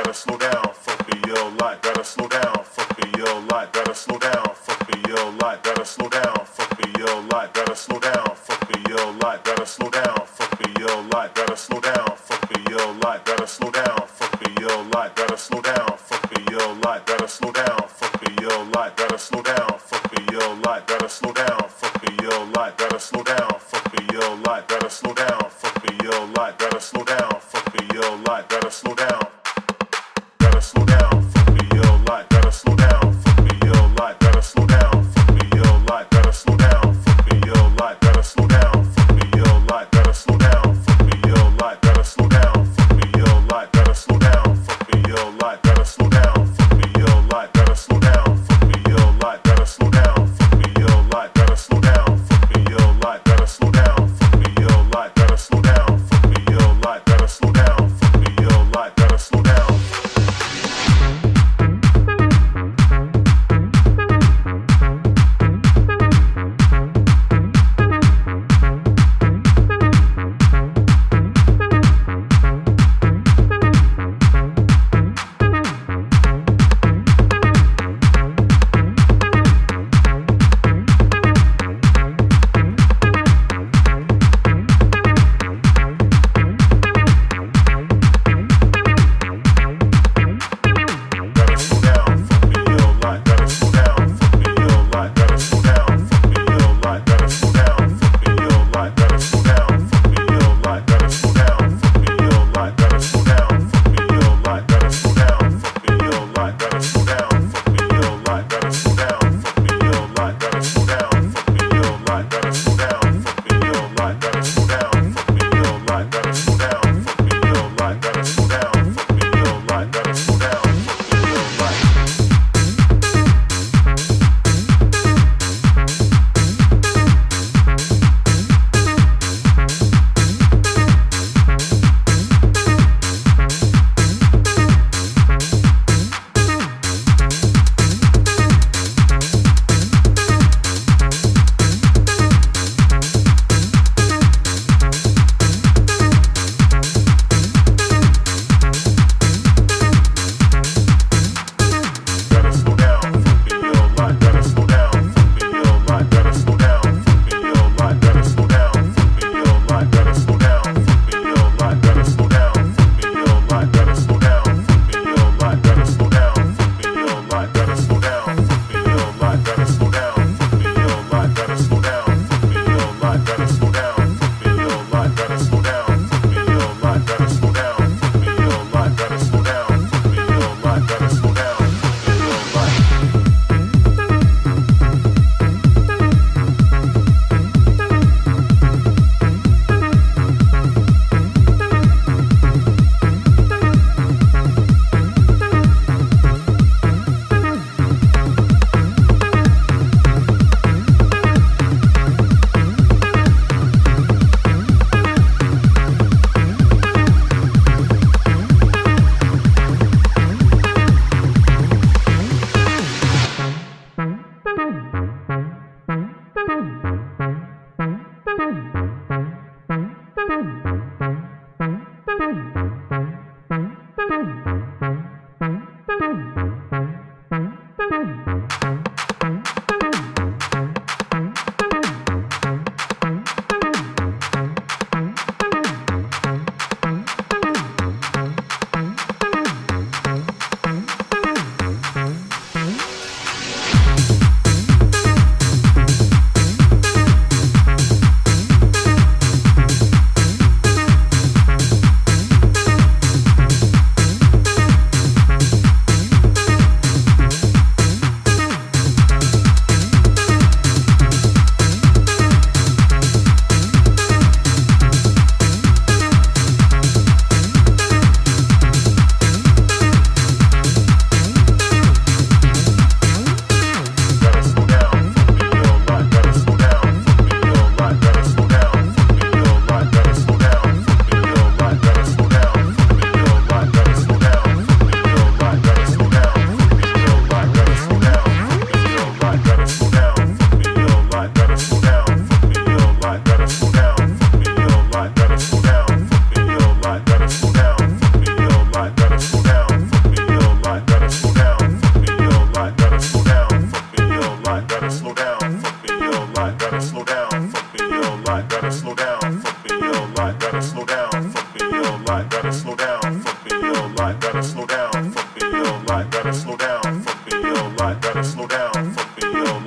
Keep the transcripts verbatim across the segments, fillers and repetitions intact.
gotta slow down, fuck me, yo, lot, gotta slow down, fuck me, yo, lot, gotta slow down, fuck me, yo, lot, gotta slow down, fuck me, yo, lot, gotta slow down, fuck me, yo, lot, gotta slow down, fuck me, yo, lot, gotta slow down, fuck me, yo, lot, gotta slow down, fuck me, yo, lot, gotta slow down, fuck me, yo, lot, gotta slow down, fuck me, yo, lot, gotta slow down, fuck me, yo, lot, gotta slow down, fuck me, yo, lot, gotta slow down, fuck me, yo, lot, gotta slow down, fuck me, yo, lot, gotta slow down, fuck me, yo, lot, gotta slow down, gotta slow down, fuck me, yo, lot, gotta slow down, fuck me, yo, lot, gotta slow down, fuck me, yo, lot, gotta slow down, fuck me, yo, lot, gotta slow down, fuck me, yo, lot, gotta slow down, fuck me, yo, lot, gotta slow down, fuck me, yo, lot, gotta slow down, fuck me, yo, lot, gotta slow down, fuck me, yo, lot, gotta slow down, fuck me, yo, lot, gotta slow down, fuck me, yo, lot, gotta slow down, fuck me, yo, lot, gotta slow down, fuck me, yo, lot, gotta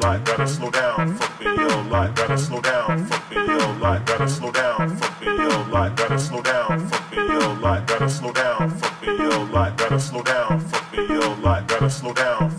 lot, gotta slow down. Fuck me, yo, lot, gotta slow down. Fuck me, yo, lot, gotta slow down. Fuck me, yo, lot, gotta slow down. Fuck me, yo, lot, gotta slow down. Fuck me, yo, lot, gotta slow down. Fuck me, yo, lot, gotta slow down.